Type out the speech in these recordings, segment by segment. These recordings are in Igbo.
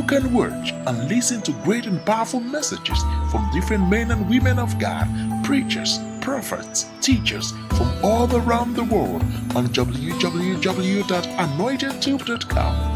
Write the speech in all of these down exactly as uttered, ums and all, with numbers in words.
can watch and listen to great and powerful messages from different men and women of God, preachers, prophets, teachers from all around the world on w w w dot anointed tube dot com.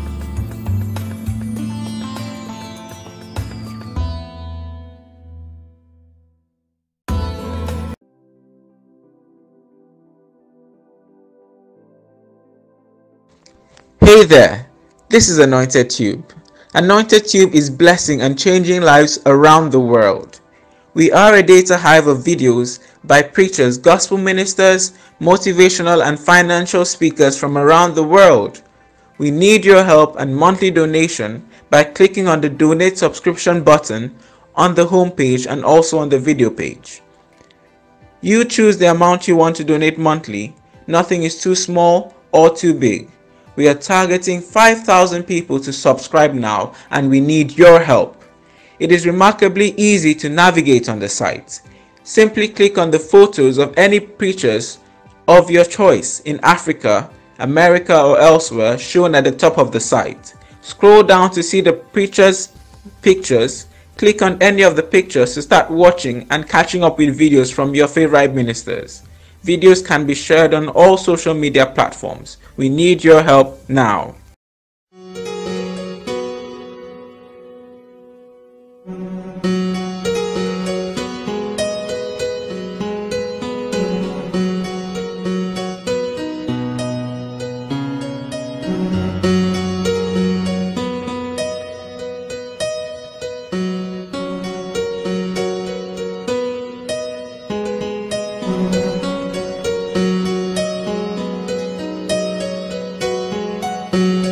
Hey there, this is Anointed Tube. Anointed Tube is blessing and changing lives around the world. We are a data hive of videos by preachers, gospel ministers, motivational and financial speakers from around the world. We need your help and monthly donation by clicking on the donate subscription button on the homepage and also on the video page. You choose the amount you want to donate monthly. Nothing is too small or too big. We are targeting five thousand people to subscribe now, and we need your help. It is remarkably easy to navigate on the site. Simply click on the photos of any preachers of your choice in Africa, America or elsewhere shown at the top of the site. Scroll down to see the preachers' pictures. Click on any of the pictures to start watching and catching up with videos from your favorite ministers. Videos can be shared on all social media platforms. We need your help now. Thank you.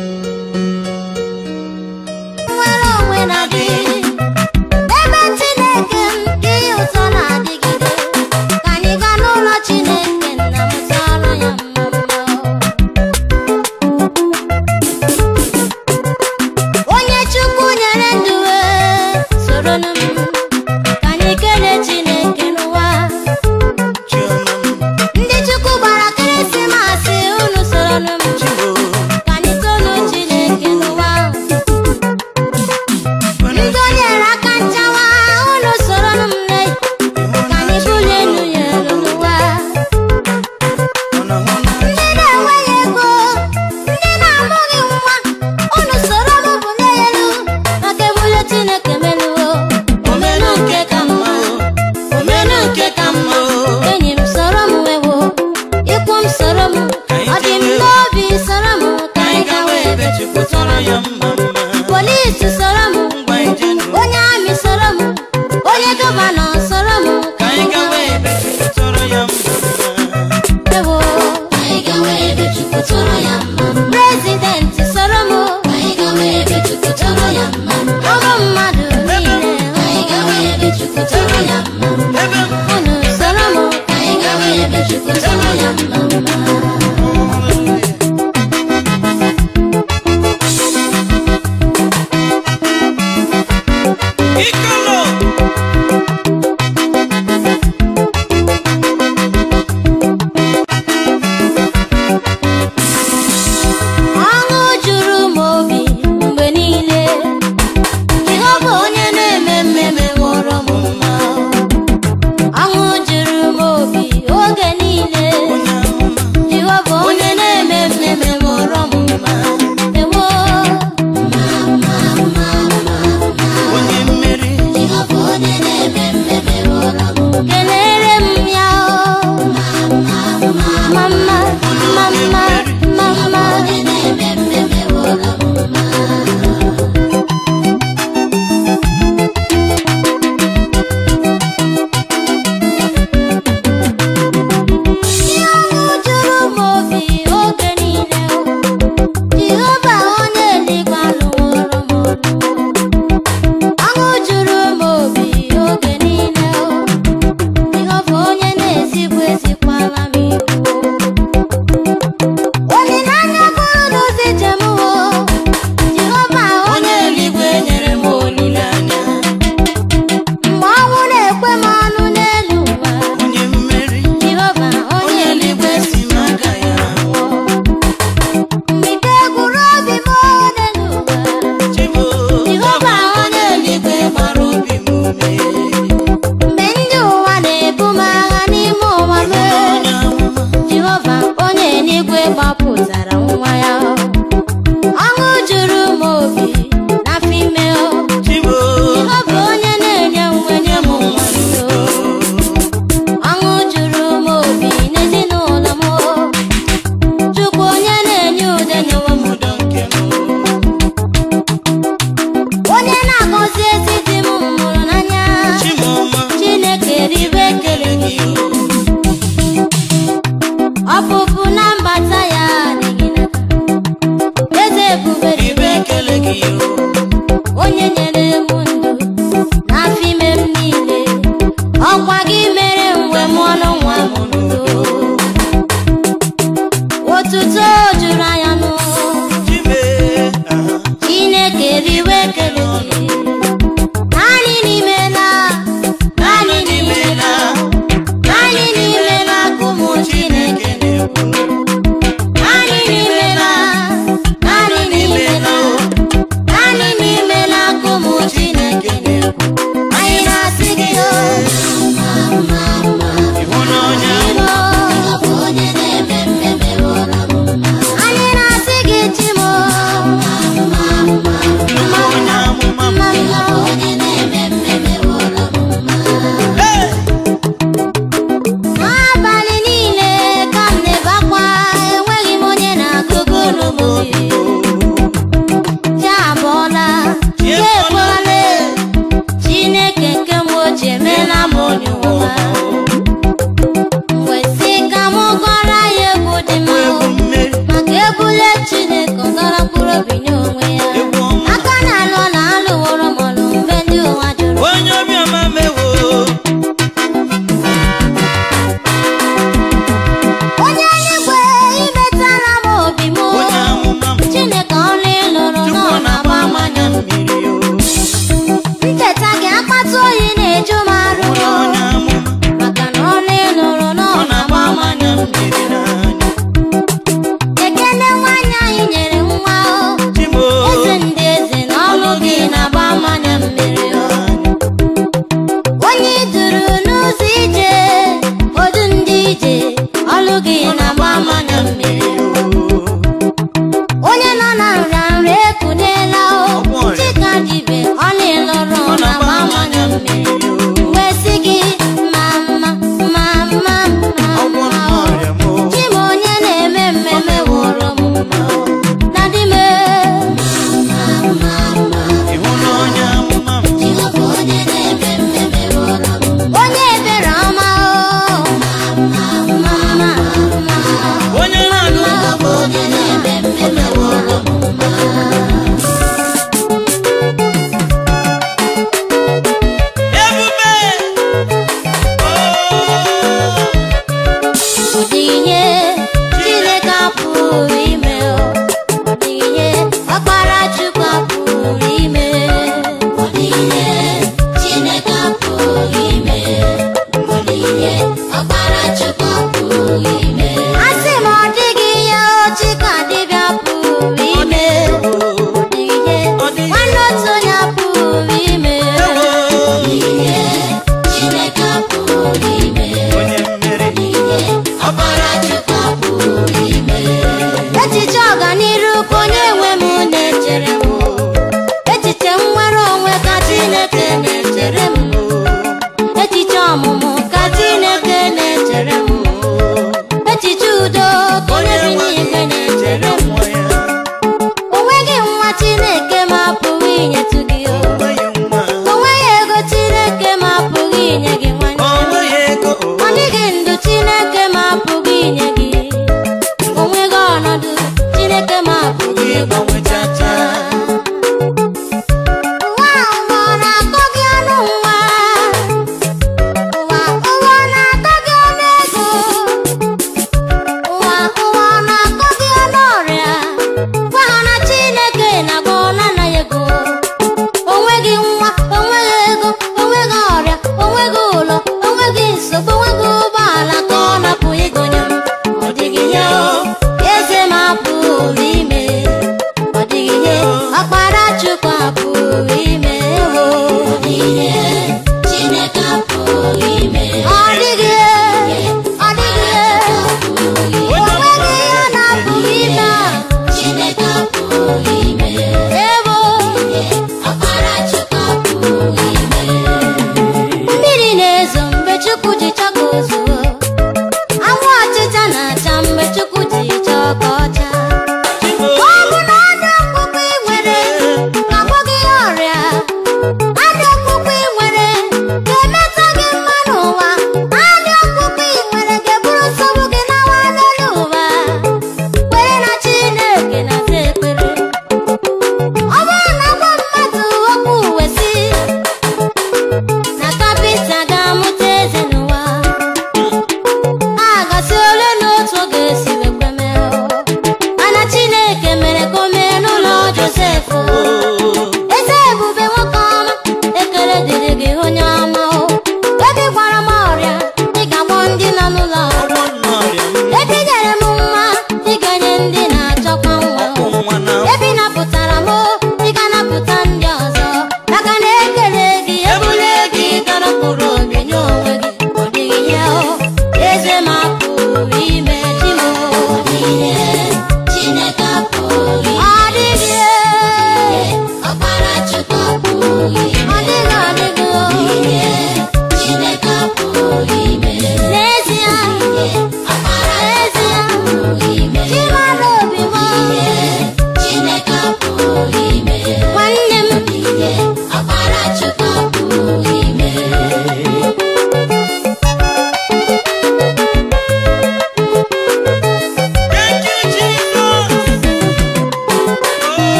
Chineke nke m ochie, mee na m onye ụwa.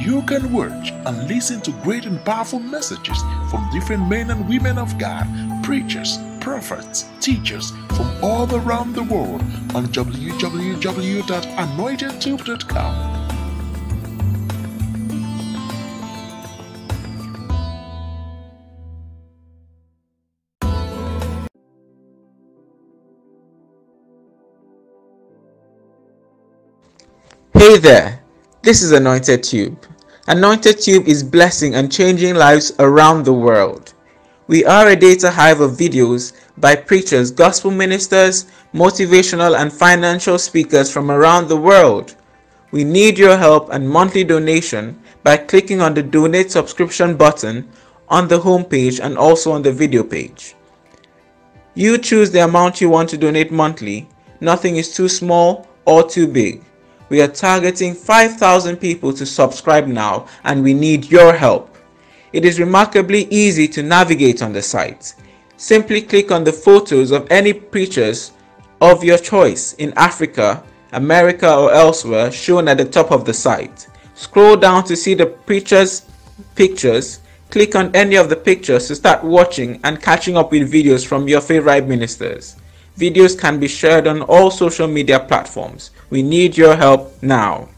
you can watch and listen to great and powerful messages from different men and women of God, preachers, prophets, teachers from all around the world on w w w dot anointed tube dot com. Hey there, this is Anointed Tube. Anointed Tube is blessing and changing lives around the world. We are a data hive of videos by preachers, gospel ministers, motivational and financial speakers from around the world. We need your help and monthly donation by clicking on the donate subscription button on the homepage and also on the video page. You choose the amount you want to donate monthly. Nothing is too small or too big. We are targeting five thousand people to subscribe now, and we need your help. It is remarkably easy to navigate on the site. Simply click on the photos of any preachers of your choice in Africa, America or elsewhere shown at the top of the site. Scroll down to see the preachers' pictures. Click on any of the pictures to start watching and catching up with videos from your favorite ministers. Videos can be shared on all social media platforms. We need your help now.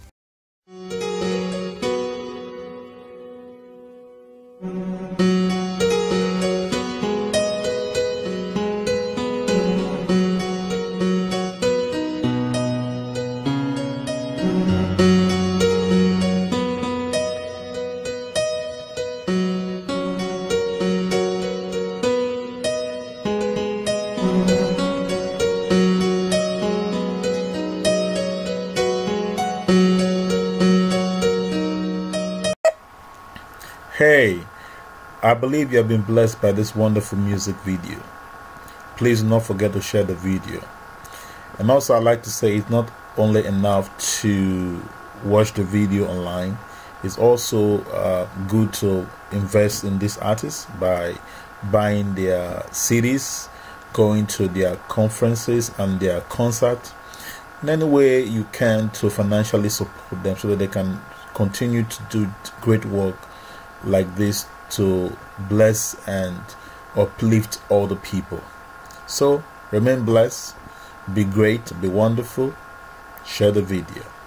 Hey, I believe you have been blessed by this wonderful music video. Please do not forget to share the video. And also I'd like to say it's not only enough to watch the video online. It's also uh, good to invest in these artists by buying their C Ds, going to their conferences and their concerts. In any way you can to financially support them so that they can continue to do great work like this to bless and uplift all the people. So remain blessed, be great, be wonderful, share the video.